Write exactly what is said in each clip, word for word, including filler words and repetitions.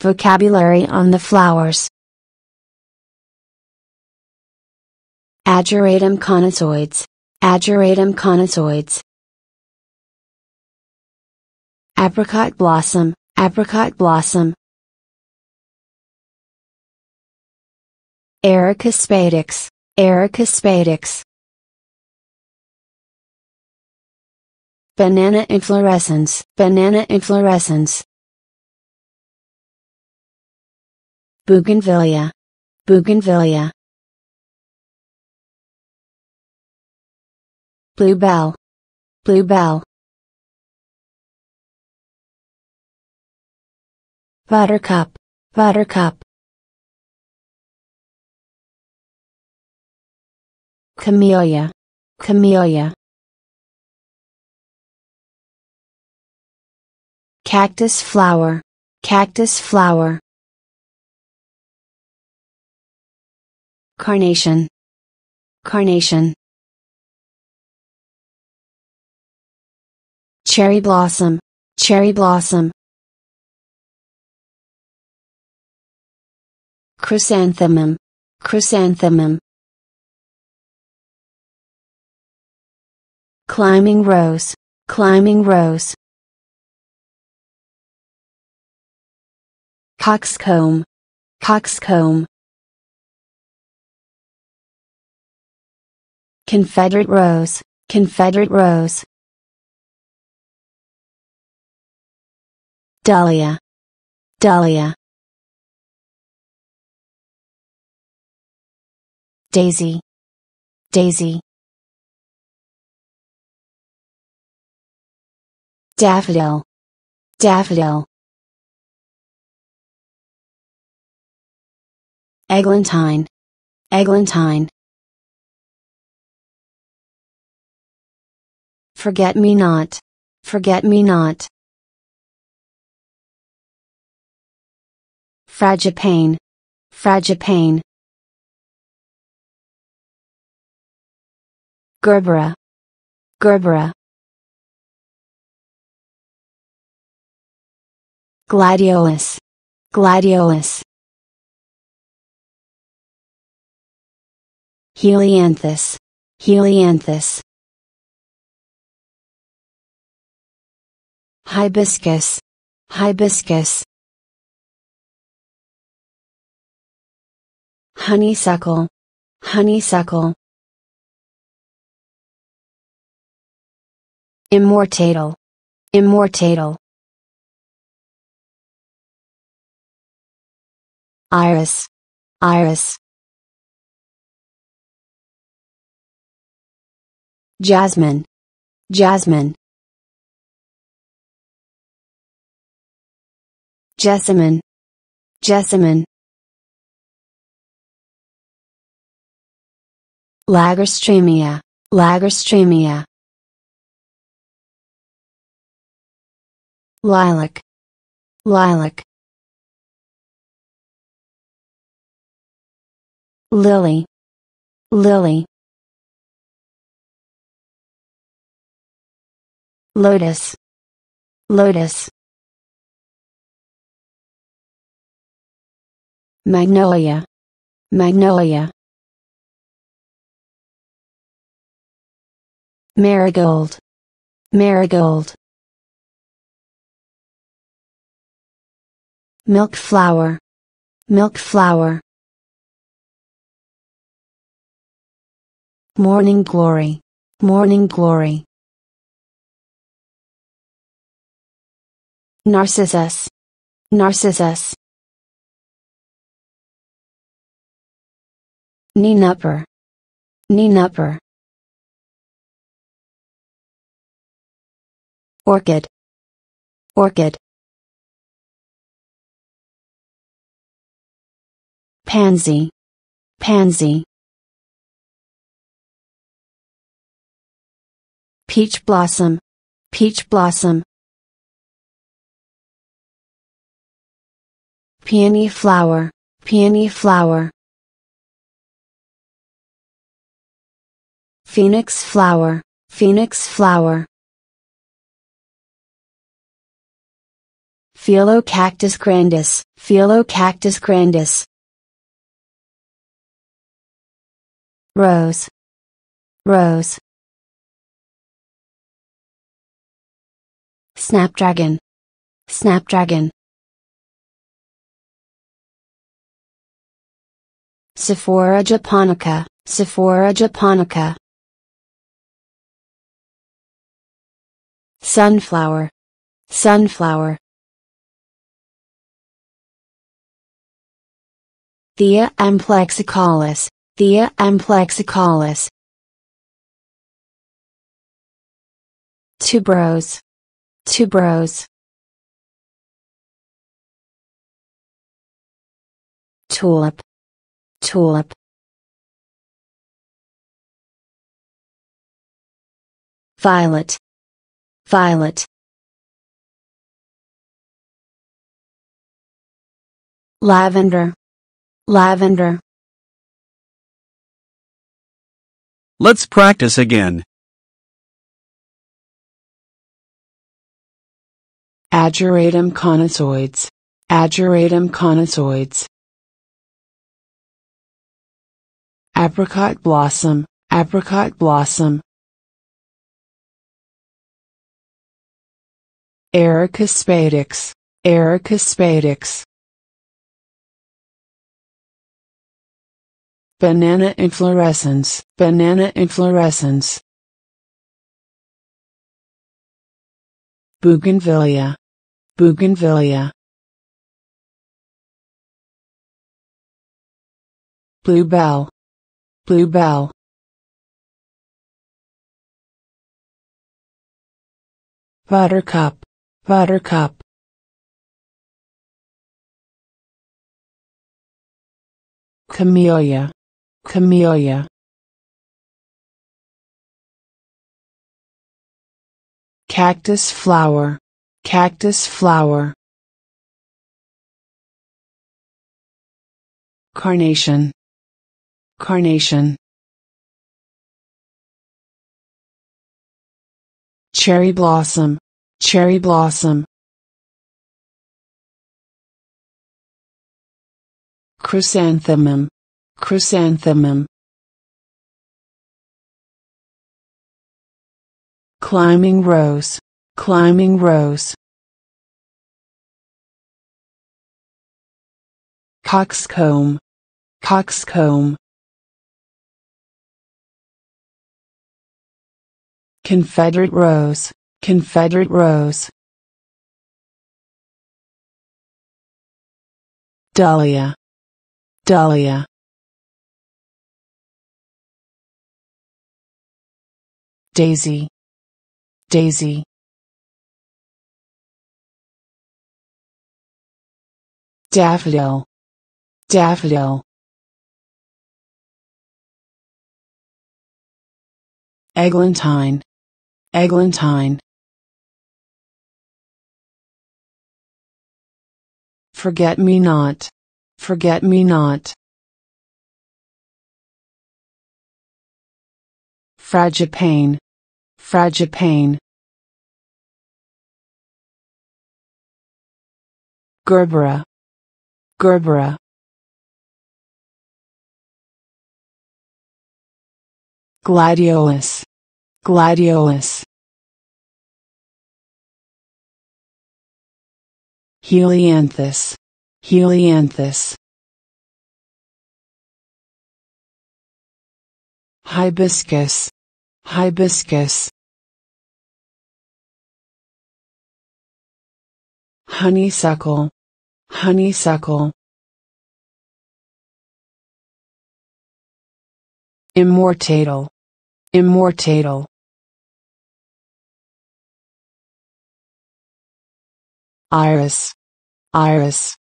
Vocabulary on the flowers. Ageratum conozoids. Ageratum conozoids. Apricot blossom. Apricot blossom. Erica spadix. Erica spadix. Banana inflorescence. Banana inflorescence. Bougainvillea. Bougainvillea. Bluebell. Bluebell. Buttercup. Buttercup. Camellia. Camellia. Cactus flower. Cactus flower. Carnation. Carnation. Cherry blossom. Cherry blossom. Chrysanthemum. Chrysanthemum. Climbing rose. Climbing rose. Coxcomb. Coxcomb. Confederate rose. Confederate rose. Dahlia. Dahlia. Daisy. Daisy. Daffodil. Daffodil. Eglantine. Eglantine. Forget-me-not. Forget-me-not. Frangipane. Frangipane. Gerbera. Gerbera. Gladiolus. Gladiolus. Helianthus. Helianthus. Hibiscus. Hibiscus. Honeysuckle. Honeysuckle. Immortale. Immortale. Iris. Iris. Jasmine. Jasmine. Jessamine. Jessamine. Lagerstremia. Lagerstremia. Lilac. Lilac. Lily. Lily. Lotus. Lotus. Magnolia. Magnolia. Marigold. Marigold. Milk flower. Milk flower. Morning glory. Morning glory. Narcissus. Narcissus. Nenupper. Nenupper. Orchid. Orchid. Pansy. Pansy. Peach blossom. Peach blossom. Peony flower. Peony flower. Phoenix flower. Phoenix flower. Phelocactus grandis, Phelocactus grandis. Rose, rose. Snapdragon, snapdragon. Sephora japonica, Sephora japonica. Sunflower, sunflower. Thea amplexicalis, Thea amplexicalis. Tuberose, tuberose. Tulip, tulip. Violet, violet. Lavender, lavender. Let's practice again. Ageratum conozoids, Ageratum conozoids. Apricot blossom, apricot blossom. Erica spadix, Erica spadix. Banana inflorescence, banana inflorescence. Bougainvillea, bougainvillea. Bluebell, bluebell. Buttercup, buttercup. Camellia, camellia. Cactus flower, cactus flower. Carnation, carnation. Cherry blossom, cherry blossom. Chrysanthemum, chrysanthemum. Climbing rose, climbing rose. Coxcomb, coxcomb. Confederate rose, Confederate rose. Dahlia, dahlia. Daisy, daisy. Daffodil, daffodil. Eglantine, eglantine. Forget-me-not, forget-me-not. Frangipane, frangipane. Gerbera, gerbera. Gladiolus, gladiolus. Helianthus, helianthus. Hibiscus, hibiscus. Honeysuckle, honeysuckle. Immortale, immortale. Iris, iris.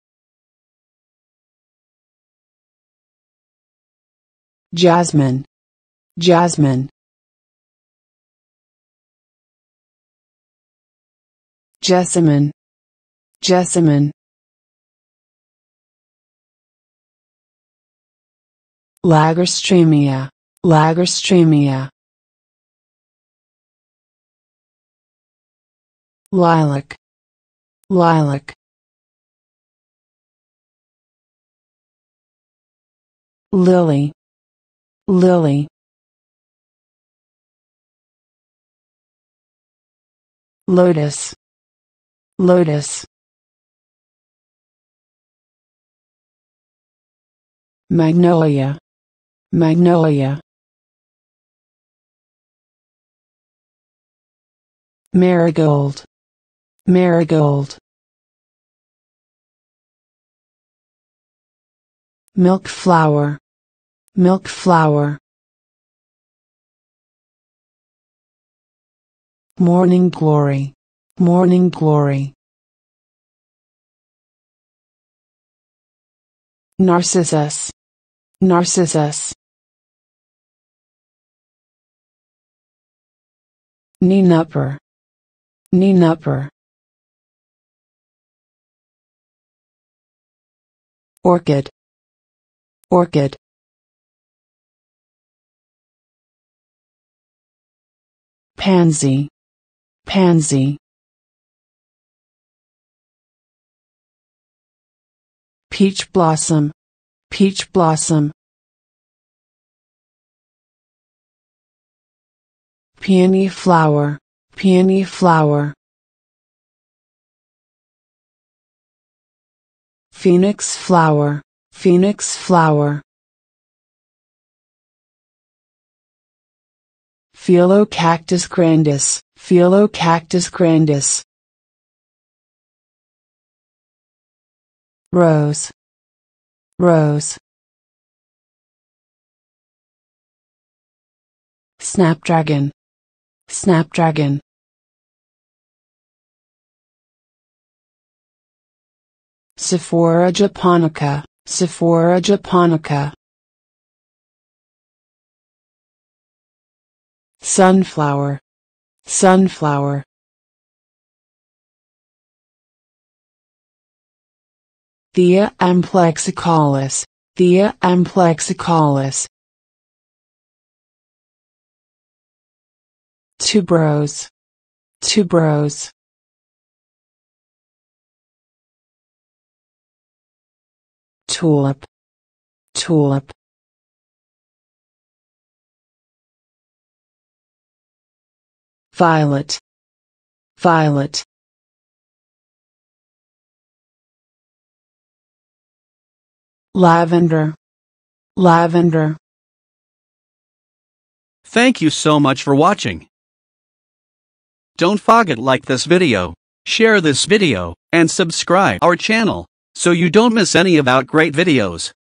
Jasmine, jasmine. Jessamine, jessamine. Lagerstremia, lagerstremia. Lilac, lilac, lily, lily, lotus, lotus, magnolia, magnolia, marigold, marigold, milk flower, milk flower, morning glory, morning glory, narcissus, narcissus, nenupper, nenupper, orchid, orchid, pansy, pansy, peach blossom, peach blossom, peony flower, peony flower, phoenix flower, phoenix flower, Phelocactus grandis, Phelocactus grandis, rose, rose, snapdragon, snapdragon, Sephora japonica, Sephora japonica, sunflower, sunflower, Thea amplexicalis, Thea amplexicalis, tuberose, tuberose, tulip, tulip, violet, violet, lavender, lavender. Thank you so much for watching. Don't forget like this video, share this video, and subscribe our channel so you don't miss any of our great videos.